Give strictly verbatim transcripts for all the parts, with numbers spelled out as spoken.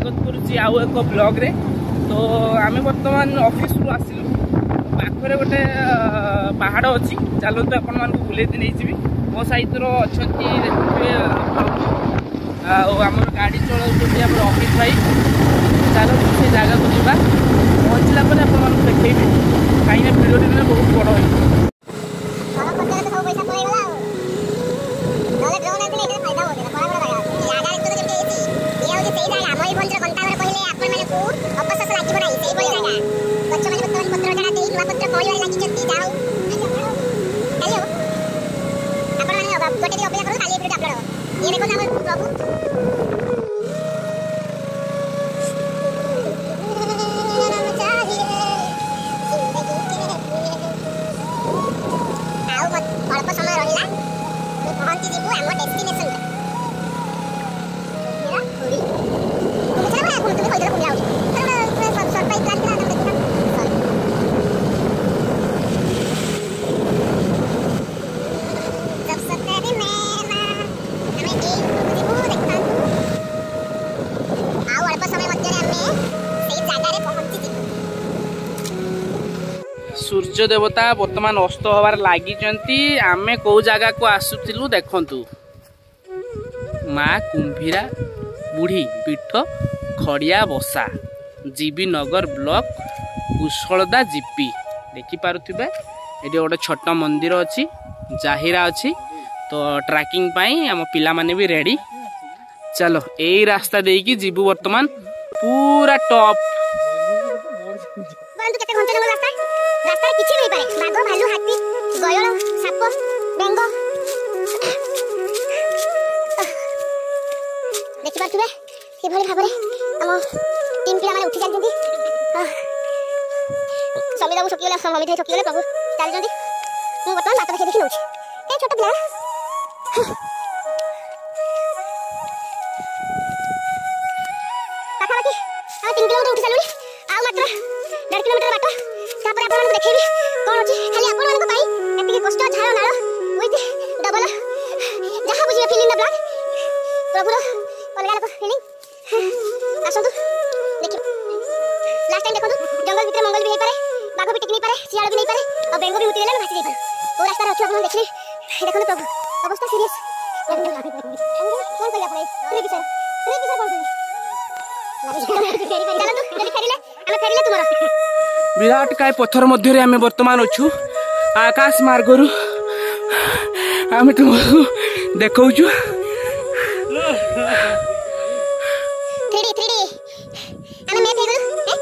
स्वागत करुच्ची आउ एक ब्लॉग रे। तो आम बर्तमान ऑफिस रु आसिलु पाखरे गोटे पहाड़ अच्छी चलते आपण मान बुले नहीं मो सहित अच्छा देखिए आम गाड़ी चलाऊँ ऑफिस भाई चलते से जगह को जा पहुँचला आप देखेबी कहीं भिडियो दिन बहुत बड़ है। सूर्य देवता वर्तमान अस्त हबार लगी आमे कौ जगह को आसुलु देखंतु माँ कुंभीरा बुढ़ी पीठ खड़िया बसा जीबी नगर ब्लॉक कुशलदा जीपी देखिपे ये गोटे छोट मंदिर अच्छी जाहिरा अच्छी। तो ट्रैकिंग पाई आम पिला माने भी रेडी चलो यही रास्ता देकी जीबू वर्तमान पूरा टॉप रास्ता किछि नहीं पारे बाघ भालू हाथी गयल साप बेंग देखि पाथुबे से भली भाबरे हम तीन पिला माने उठी जांती समीदा को सकियोला समी थे सकियोला प्रभु चल जंदी मु बर्तमान बात देखि देखि नउछि ए छोट पिला पाखा बाकी आ तीन किलोमीटर उठी चलुनी आ मात्र डेढ़ किलोमीटर बाट तापर आपन देखिबी कोन अछि खाली आपन मानको पाई एतिके कष्ट झाळ नाळ विथ डबल जहा बुझिबे फीलिंग द ब्लॉक प्रभुर अलगा लोक फीलिंग आसंतु देखि लास्ट टाइम देखंतु जंगल भितर मंगल भी हे पारे बाघ भी टिक नहीं पारे सियाळ भी नहीं पारे और बेंगो भी उठी गेला भासी जाई पारे ओ रास्ता अछि आपन देखि देखंतु प्रभु अवस्था सीरियस कोन करिया पड़े रे किसर रे किसर कोन करिया चलंतु जल्दी फेरिले हम फेरिले तुमरा विराट काय पत्थर मध्य आम वर्तमान अच्छु आकाश मार्गरु आम तुमको देखौ छु थ्री डी थ्री डी आम मैप हे गलु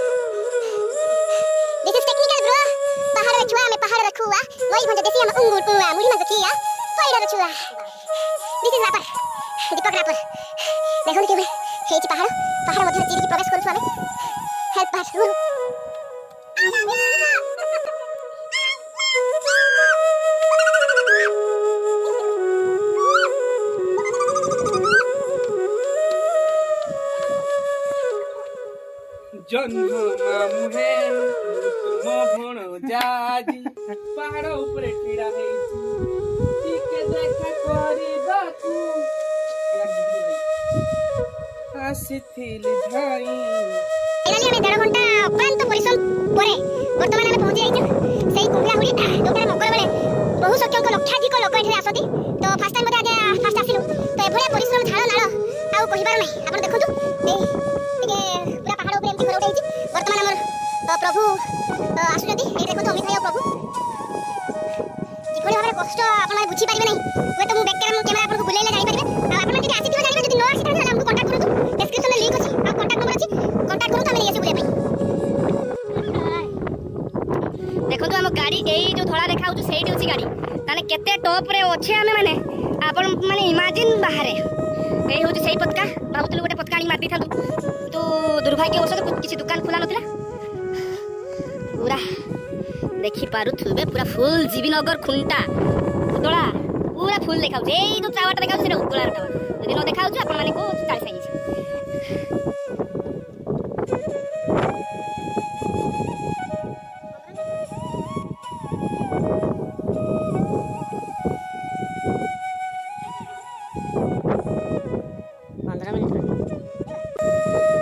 दिस इज टेक्निकल ब्रो पहाड़ छुआ में पहाड़ रखुआ वही भंज देसी हम अंगूर पुआ मुड़ी मज किया पहाड़ रखुआ this is rapper Deepak rapper देखो के हे छि पहाड़ पहाड़ मध्य चिरी प्रवेश करू छु आमे हेल्प पास जन्म मुहे तुम भण जाजी पहाड़ ऊपर ठिड़ा है टिके देखा करबाकू आसिथिल धाई एलाली हमें डेढ़ घंटा अक्रांत परिश्रम परे वर्तमान हमें पहुंची जाइछु सेही कुंभिरा हुडी दोकान मंगल बेले बहु संख्यक लक्षाधिक लोक एठे आसती। तो फर्स्ट टाइम मते आगे फर्स्ट आसिलु तो एभलिया परिश्रम झाळ नाळ आउ कहिबार नै आपण देखंतु ए टिके पूरा पहाड़ ऊपर एमती घर उठाइछि वर्तमान हमर प्रभु आसुजती ए देखंतु अमित भाई प्रभु जिभली भाबरे कष्ट आपण बुझी पारिबे नै वे तो मु बैक कैमरा आपण को बुलाइले जानि पारिबे आ आपण जदि आसीथिबे जानिबे जदि न आसी थाले हमको कांटेक्ट करतु डिस्क्रिप्शन में लिंक अछि आ कांटेक्ट नंबर अछि कांटेक्ट करू तमे एसे बुले पई देखंतु हम गाड़ी एई जो धोला देखाउ छु सेही अछि गाड़ी ताने केते टॉप रे अछि हमें माने आपण माने इमेजिन बाहरे एई होछि सेही पतका भाबुतलु गोटे पतका आनी मारती थांतु तो दुर्भाग्यवश तो किसी दुकान खुला नथिला पूरा देखि पारु थुबे पूरा फुल जीबी नगर खुंटा उतला पूरा फुल देखाउ ए जो टावर देखाउ से उतला टावर यदि न देखाउ छ आपण माने को चालीस साइज पंद्रह minute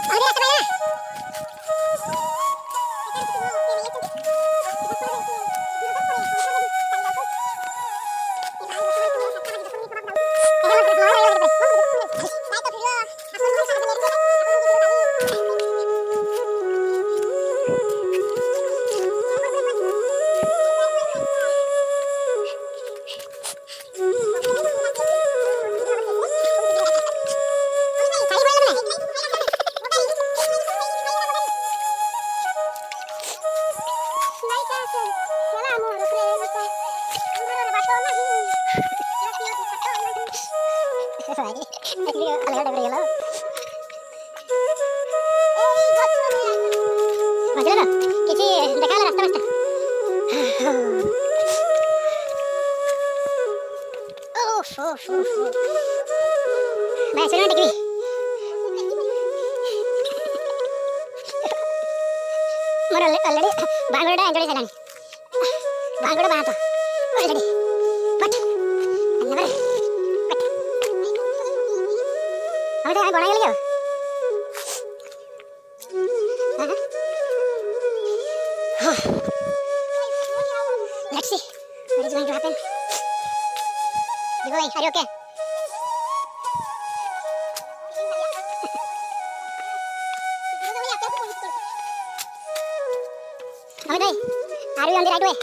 more already bhangra enjoy चलानी बांगड़ा बात ऑलरेडी पट नेवर पट हम तो बना लियो let's see what is going to happen दिगो भाई are you okay Amit bhai, are we on the right way?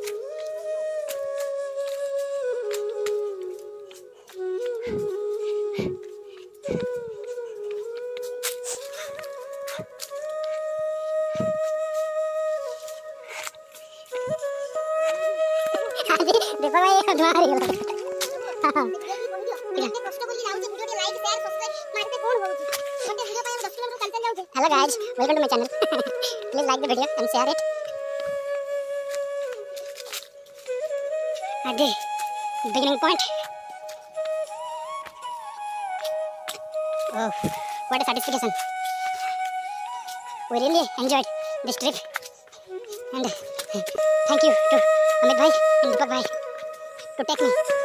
देखो भाई एक धुआं आ रही है हां कितने कष्ट बोली जाऊ वीडियो के लाइक शेयर सब्सक्राइब मारते कोन होउची मते वीडियो पे हम दस किलोमीटर चलते जाऊ hello guys welcome to my channel please like the video and share it at the beginning point. Oh, what a satisfaction. We really enjoyed this trip and thank you to Amit bhai and Deepak bhai to take me